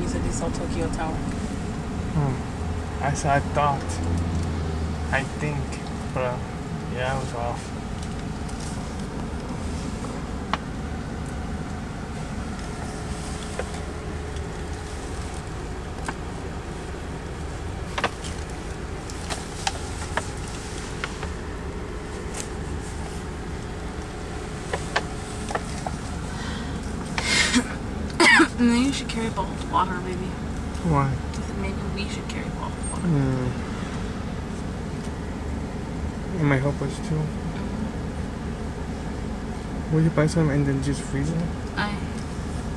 you said you saw Tokyo Tower. I said I thought. I think. But yeah, I was off. And then you should carry a bottle of water, maybe. Why? Maybe we should carry a bottle of water. It might help us too. Will you buy some and then just freeze it?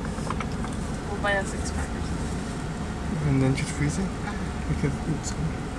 We'll buy a 6-pack or something. And then just freeze it? Because it's